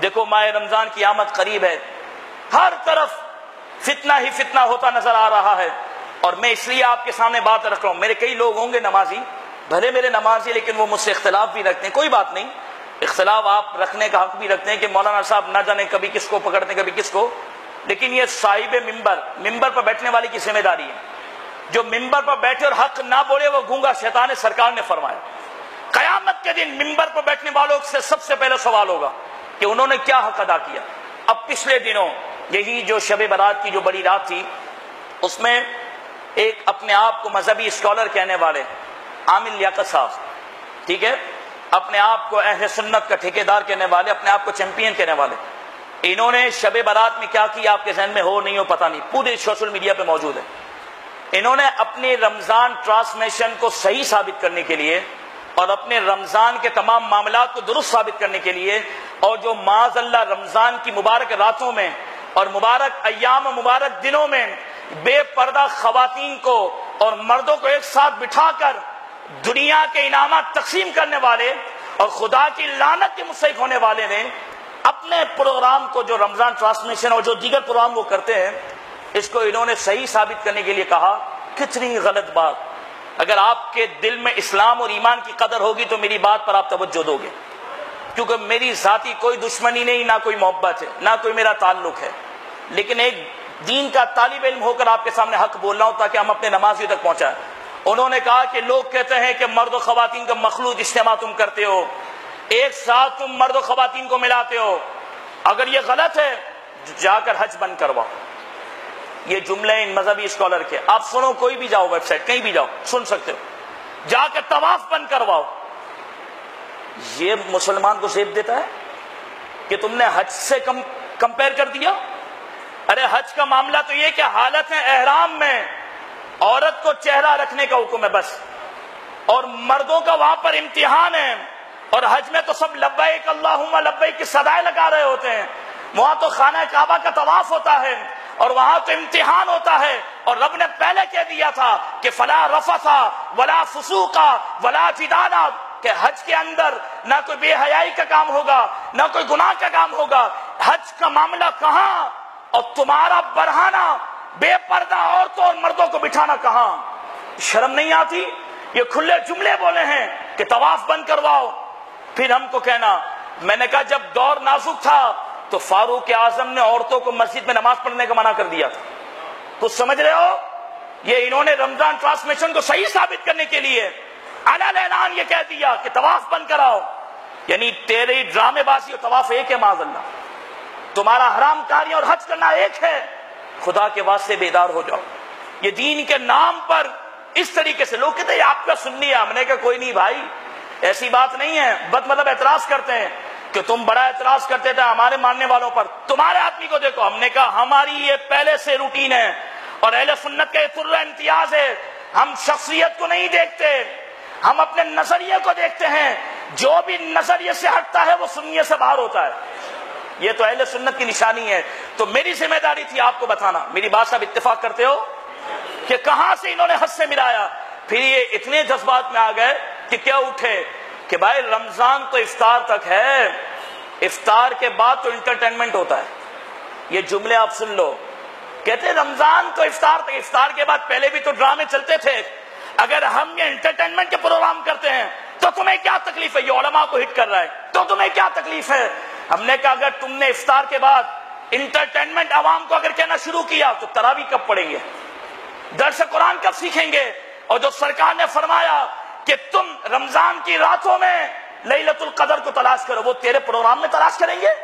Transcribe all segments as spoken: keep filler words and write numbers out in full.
دیکھو ماہ رمضان کی آمد قریب ہے، ہر طرف فتنہ ہی فتنہ ہوتا نظر آ رہا ہے، اور میں اس لیے آپ کے سامنے بات رکھ رہا ہوں. میرے کئی لوگ ہوں گے نمازی، بھلے میرے نمازی، لیکن وہ مجھ سے اختلاف بھی رکھتے ہیں. کوئی بات نہیں، اختلاف آپ رکھنے کا حق بھی رکھتے ہیں کہ مولانا صاحب نہ جانے کبھی کس کو پکڑتے ہیں کبھی کس کو، لیکن یہ صاحب ممبر ممبر پر بیٹھنے والے کی ذمہ داری ہے. جو ممبر پر بیٹھے اور حق نہ بولے وہ گونگا شیطان ہے، سرکار نے فرمایا. قیامت کے دن ممبر پر بیٹھنے والوں سے سب سے پہلے سوال ہوگا کہ انہوں نے کیا حق ادا کیا. اب پچھلے دنوں یہی جو شب برات کی جو بڑی رات تھی، اس میں ایک اپنے آپ کو مذہبی اسکالر کہنے والے عامل لیاقت صاحب، ٹھیک ہے، اپنے آپ کو اہل سنت کا ٹھیکیدار کہنے والے، اپنے آپ کو چیمپئن کہنے والے، انہوں نے شب برات میں کیا کیا آپ کے ذہن میں ہو نہیں ہو پتہ نہیں، پورے سوشل میڈیا پہ موجود ہے. انہوں نے اپنی رمضان ٹرانسمیشن کو صحیح ثابت کرنے کے لیے اور اپنے رمضان کے تمام معاملات کو درست ثابت کرنے کے لیے، اور جو معاذ اللہ رمضان کی مبارک راتوں میں اور مبارک ایام و مبارک دنوں میں بے پردہ خواتین کو اور مردوں کو ایک ساتھ بٹھا کر دنیا کے انعامات تقسیم کرنے والے اور خدا کی لعنت کے مستحق ہونے والے نے اپنے پروگرام کو، جو رمضان ٹرانسمیشن اور جو دیگر پروگرام وہ کرتے ہیں، اس کو انہوں نے صحیح ثابت کرنے کے لیے کہا. کتنی غلط بات. اگر آپ کے دل میں اسلام اور ایمان کی قدر ہوگی تو میری بات پر آپ توجہ دو گے، کیونکہ میری ذاتی کوئی دشمنی نہیں، نہ کوئی محبت ہے، نہ کوئی میرا تعلق ہے، لیکن ایک دین کا طالب علم ہو کر آپ کے سامنے حق بول رہا ہوں تاکہ ہم اپنے نمازیوں تک پہنچائیں. انہوں نے کہا کہ لوگ کہتے ہیں کہ مرد و خواتین کا مخلوط اجتماع تم کرتے ہو، ایک ساتھ تم مرد و خواتین کو ملاتے ہو. اگر یہ غلط ہے جا کر حج بند کرواؤ. یہ جملے ان مذہبی اسکالر کے، آپ سنو، کوئی بھی جاؤ ویب سائٹ کہیں بھی جاؤ سن سکتے ہو. جا کر طواف بند کرواؤ. یہ مسلمان کو زیب دیتا ہے کہ تم نے حج سے کم کمپیر کر دیا. ارے حج کا معاملہ تو یہ کہ حالت احرام میں عورت کو چہرہ رکھنے کا حکم ہے بس، اور مردوں کا وہاں پر امتحان ہے. اور حج میں تو سب لبیک اللہم لبیک کی صدائیں لگا رہے ہوتے ہیں. وہاں تو خانہ کعبہ کا طواف ہوتا ہے اور وہاں تو امتحان ہوتا ہے. اور رب نے پہلے کہہ دیا تھا کہ فلا رفثا ولا فسوقا ولا جدالا، کہ حج کے اندر نہ کوئی بے حیائی کا کام ہوگا، نہ کوئی گناہ کا کام ہوگا. حج کا معاملہ کہاں، اور تمہارا برہانہ بے پردہ عورتوں اور مردوں کو بٹھانا کہاں. شرم نہیں آتی؟ یہ کھلے جملے بولے ہیں کہ طواف بند کرواؤ. پھر ہم کو کہنا، میں نے کہا جب دور نازک تھا تو فاروق اعظم نے عورتوں کو مسجد میں نماز پڑھنے کا منع کر دیا تھا. تو سمجھ رہے ہو، یہ انہوں نے رمضان ٹرانسمیشن کو صحیح ثابت کرنے کے لیے علن اعلان یہ کہہ دیا کہ طواف بند کراؤ. یعنی تیری ڈرامے بازی اور طواف ایک ہے معاذ اللہ، تمہارا حرام کاریاں اور حج کرنا ایک ہے. خدا کے واسطے بیدار ہو جاؤ. یہ دین کے نام پر اس طریقے سے لوگ کہتے ہیں آپ کا سنی ہے. ہم نے کہا کوئی نہیں بھائی، ایسی بات نہیں ہے. بد مطلب اعتراض کرتے ہیں کہ تم بڑا اعتراض کرتے تھے ہمارے ماننے والوں پر، تمہارے آدمی کو دیکھو. ہم نے کہا ہماری یہ پہلے سے روٹین ہے اور اہل سنت کا یہ طرز امتیاز ہے. ہم شخصیت کو نہیں دیکھتے، ہم اپنے نظریے کو دیکھتے ہیں. جو بھی نظریے سے ہٹتا ہے وہ سنیے سے باہر ہوتا ہے. یہ تو اہل سنت کی نشانی ہے. تو میری ذمہ داری تھی آپ کو بتانا. میری بات صاحب اتفاق کرتے ہو کہ کہاں سے انہوں نے حد سے ملایا. پھر یہ اتنے جذبات میں آ گئے کہ کیا اٹھے کہ بھائی رمضان تو افطار تک ہے، افطار کے بعد تو انٹرٹینمنٹ ہوتا ہے. یہ جملے آپ سن لو. کہتے رمضان تو افطار تک، افطار کے بعد پہلے بھی تو ڈرامے چلتے تھے. اگر ہم یہ انٹرٹینمنٹ کے پروگرام کرتے ہیں تو تمہیں کیا تکلیف ہے؟ یہ علماء کو ہٹ کر رہا ہے تو تمہیں کیا تکلیف ہے؟ ہم نے کہا اگر تم نے افطار کے بعد انٹرٹینمنٹ عوام کو اگر کہنا شروع کیا تو تراویح کب پڑھیں گے، درس قرآن کب سیکھیں گے؟ اور جو سرکار نے فرمایا کہ تم رمضان کی راتوں میں لیلۃ القدر کو تلاش کرو، وہ تیرے پروگرام میں تلاش کریں گے؟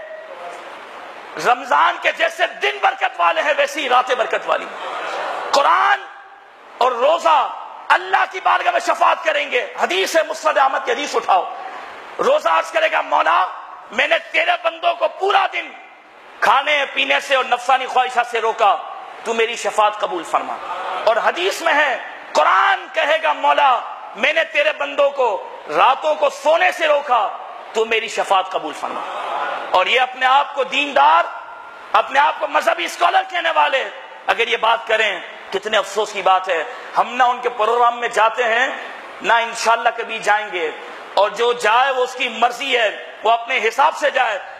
رمضان کے جیسے دن برکت والے ہیں ویسی راتیں برکت والی. قرآن اور روزہ اللہ کی بارگاہ میں شفاعت کریں گے. حدیث ہے مسند احمد کی حدیث اٹھاؤ. روزہ عرض کرے گا مولا میں نے تیرے بندوں کو پورا دن کھانے پینے سے اور نفسانی خواہشات سے روکا، تو میری شفاعت قبول فرما. اور حدیث میں ہے قرآن کہے گا مولا میں نے تیرے بندوں کو راتوں کو سونے سے روکا، تو میری شفاعت قبول فرما. اور یہ اپنے آپ کو دیندار، اپنے آپ کو مذہبی اسکالر کہنے والے اگر یہ بات کریں، کتنے افسوس کی بات ہے. ہم نہ ان کے پروگرام میں جاتے ہیں نہ انشاءاللہ کبھی جائیں گے. اور جو جائے وہ اس کی مرضی ہے، وہ اپنے حساب سے جائے.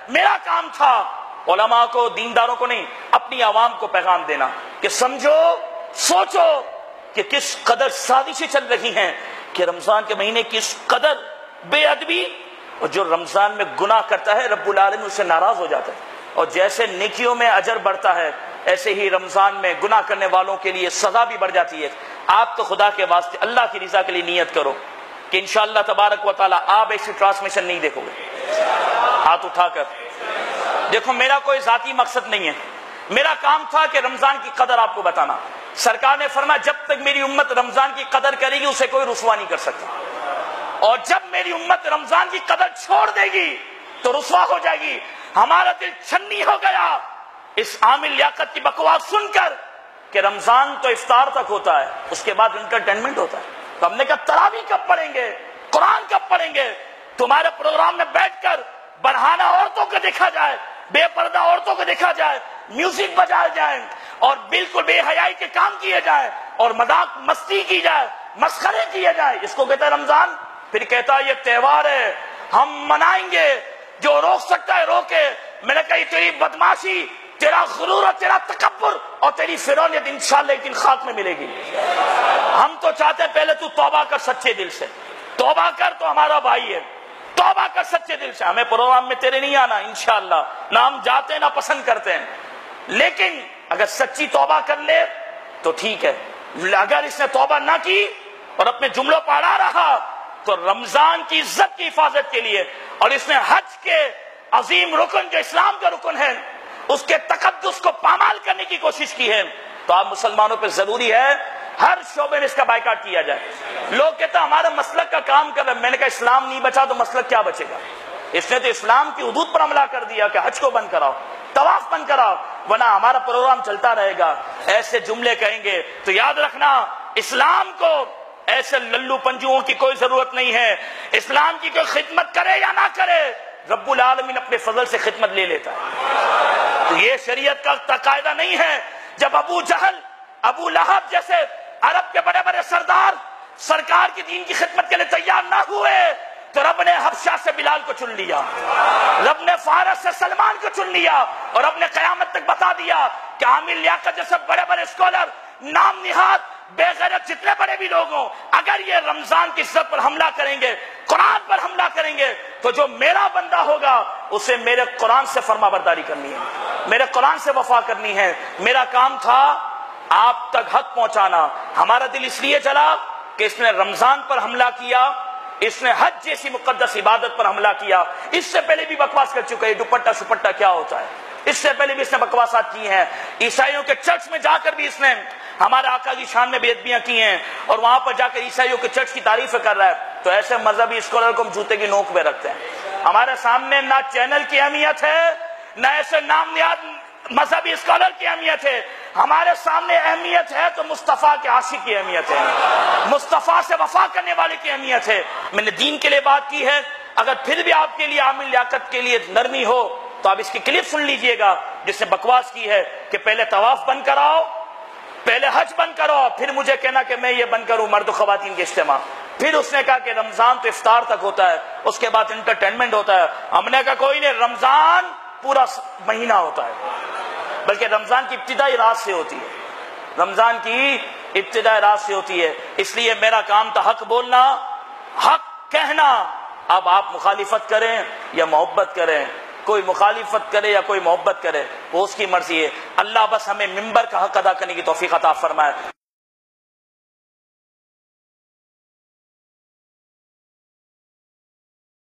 میرا کام تھا علماء کو، دینداروں کو نہیں، اپنی عوام کو پیغام دینا کہ سمجھو، سوچو کہ کس قدر سازشیں چل رہی ہیں، کہ رمضان کے مہینے کس قدر بے ادبی، اور جو رمضان میں گناہ کرتا ہے رب العالمین اس سے ناراض ہو جاتا ہے، اور جیسے نیکیوں میں اجر بڑھتا ہے ایسے ہی رمضان میں گناہ کرنے والوں کے لیے سزا بھی بڑھ جاتی ہے۔ آپ تو خدا کے واسطے اللہ کی رضا کے لیے نیت کرو کہ انشاءاللہ تبارک و تعالیٰ آپ ایسی ٹرانسمیشن نہیں دیکھو گے۔ ہاتھ اٹھا کر دیکھو، میرا کوئی ذاتی مقصد نہیں ہے، میرا کام تھا کہ رمضان کی قدر آپ کو بتانا۔ سرکار نے فرمایا جب تک میری امت رمضان کی قدر کرے گی اسے کوئی رسوا نہیں کر سکتا، اور جب میری امت رمضان کی قدر چھوڑ دے گی تو رسوا ہو جائے گی۔ ہمارا دل چھنی ہو گیا اس عامل لیاقت کی بکواس سن کر کہ رمضان تو افطار تک ہوتا ہے، اس کے بعد انٹرٹینمنٹ ہوتا ہے۔ تو ہم نے کہا تراویح کب پڑھیں گے، قرآن کب پڑھیں گے؟ تمہارے پروگرام میں بیٹھ کر برہانہ عورتوں کو دیکھا جائے، بے پردہ عورتوں کو دیکھا جائے، میوزک بجائے جائیں اور بالکل بے حیائی کے کام کیے جائیں اور مذاق مستی کی جائے، مسخرے کیے جائے، اس کو کہتا ہے رمضان؟ پھر کہتا ہے یہ تہوار ہے ہم منائیں گے، جو روک سکتا ہے روکے۔ میں نے کہا یہ تیری بدماشی، تیرا غرور اور تیرا تکبر اور تیری فرعونیت انشاءاللہ ایک دن خاک میں ملے گی۔ ہم تو چاہتے ہیں پہلے تو توبہ کر سچے دل سے، توبہ کر، تو ہمارا بھائی ہے، توبہ کر سچے دل سے۔ ہمیں پروگرام میں تیرے نہیں آنا انشاءاللہ، نہ ہم جاتے ہیں نہ پسند کرتے ہیں، لیکن اگر سچی توبہ کر لے تو ٹھیک ہے۔ اگر اس نے توبہ نہ کی اور اپنے جملوں پر اڑا رہا تو رمضان کی عزت کی حفاظت کے لیے، اور اس نے حج کے عظیم رکن جو اسلام کا رکن ہے اس کے تقدس کو پامال کرنے کی کوشش کی ہے، تو آپ مسلمانوں پہ ضروری ہے ہر شعبے میں اس کا بائیکاٹ کیا جائے۔ لوگ کہتے ہیں ہمارا مسلک کا کام کر رہے ہیں، میں نے کہا اسلام نہیں بچا تو مسلک کیا بچے گا؟ اس نے تو اسلام کی حدود پر حملہ کر دیا کہ حج کو بند کراؤ، طواف بند کراؤ، ورنہ ہمارا پروگرام چلتا رہے گا۔ ایسے جملے کہیں گے تو یاد رکھنا اسلام کو ایسے للو پنجوؤں کی کوئی ضرورت نہیں ہے۔ اسلام کی کوئی خدمت کرے یا نہ کرے رب العالمین اپنے فضل سے خدمت لے لیتا ہے۔ تو یہ شریعت کا تقاضا نہیں ہے۔ جب ابو جہل، ابو لہب جیسے عرب کے بڑے بڑے سردار سرکار کی دین کی خدمت کے لیے تیار نہ ہوئے تو رب نے حبشہ سے بلال کو چن لیا، رب نے فارس سے سلمان کو چن لیا، اور رب نے قیامت تک بتا دیا کہ عامل لیاقت جیسے بڑے بڑے اسکالر، نام نہاد بے غیرت جتنے بڑے بھی لوگ ہوں، اگر یہ رمضان کی عزت پر حملہ کریں گے، قرآن پر حملہ کریں گے، تو جو میرا بندہ ہوگا اسے میرے قرآن سے فرما برداری کرنی ہے، میرے قرآن سے وفا کرنی ہے۔ میرا کام تھا آپ تک حق پہنچانا۔ ہمارا دل اس لیے چلا کہ اس نے رمضان پر حملہ کیا، اس نے حج جیسی مقدس عبادت پر حملہ کیا۔ اس سے پہلے بھی بکواس کر چکے ہیں، دوپٹہ سپٹہ کیا ہوتا ہے، اس سے پہلے بھی اس نے بکواسات کی ہیں۔ عیسائیوں کے چرچ میں جا کر بھی اس نے ہمارے آقا کی شان میں بے ادبیاں کی ہیں، اور وہاں پر جا کر عیسائیوں کے چرچ کی تعریف کر رہا ہے۔ تو ایسے مذہبی اسکالر کو ہم جوتے کی نوک میں رکھتے ہیں۔ ہمارے سامنے نہ چینل کی اہمیت ہے، نہ ایسے نام نہاد مذہبی اسکالر کی اہمیت ہے، ہمارے سامنے اہمیت ہے تو مصطفیٰ کے عاشق کی اہمیت ہے، مصطفیٰ سے وفا کرنے والے کی اہمیت ہے۔ میں نے دین کے لیے بات کی ہے، اگر پھر بھی آپ کے لیے عامل لیاقت کے لیے نرمی ہو تو آپ اس کی کلپ سن لیجئے گا جس نے بکواس کی ہے کہ پہلے طواف بند کراؤ، پہلے حج بند کرو، پھر مجھے کہنا کہ میں یہ بند کروں مرد و خواتین کے اجتماع۔ پھر اس نے کہا کہ رمضان تو افطار تک ہوتا ہے، اس کے بعد انٹرٹینمنٹ ہوتا ہے۔ ہم نے کہا کوئی نہیں، رمضان پورا مہینہ ہوتا ہے، بلکہ رمضان کی ابتدائی رات سے ہوتی ہے، رمضان کی ابتدائی رات سے ہوتی ہے۔ اس لیے میرا کام تھا حق بولنا، حق کہنا۔ اب آپ مخالفت کریں یا محبت کریں، کوئی مخالفت کرے یا کوئی محبت کرے وہ اس کی مرضی ہے۔ اللہ بس ہمیں منبر کا حق ادا کرنے کی توفیق عطا فرمائے۔